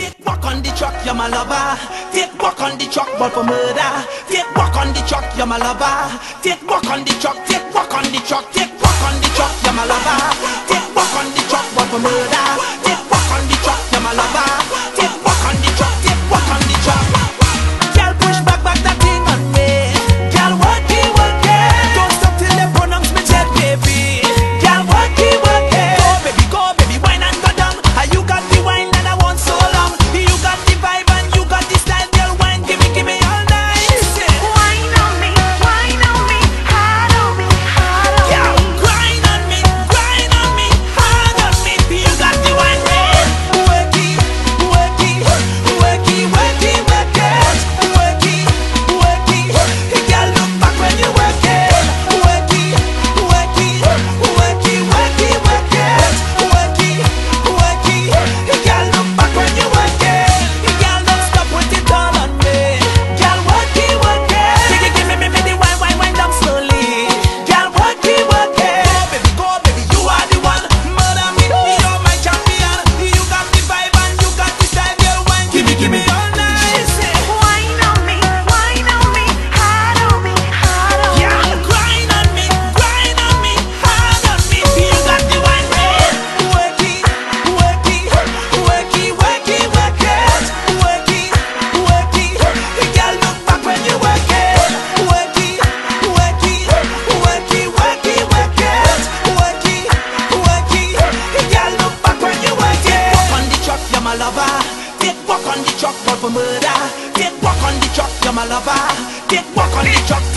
Take walk on the truck, you're my lover. Take walk on the truck, but for murder. Take walk on the truck, you're my lover. Take walk on the truck, take walk on the truck, take walk on the truck, you're my lover. Take walk on the truck, but for murder. Take walk on the truck, you're my lover. Take walk on the truck, take walk on the truck. Girl, push back that thing on me. Girl, work it. Don't stop till they pronounce me dead, baby. Girl, work it. Go baby, wine and go down. You got the wine and I want so long. You got the vibe and you got the style, girl. Wine, give me all night. Wine on me, hard on me, hard on me. Girl, grind on me, hard on me. You got the wine, man. Work it. Girl, look back when you work it. Work it. Girl, look back when you work it. Girl, don't stop with it all on me. Girl, work it. Give me the wine down slowly. Girl, work it. Go baby, you are the one. Murder me, you're my champion. You got the vibe and you got the style, girl. Wine, give me all night. Wine on me, hard on me, hard on me. Girl, grind on me, hard on me. You got the wine, man. Work it. Girl, look back when you work it. Work it. Girl, look back when you work it. Walk on the truck, you're my lover. Take walk on the truck, but for murder. Take walk on the truck, you're my lover. Take walk on the truck.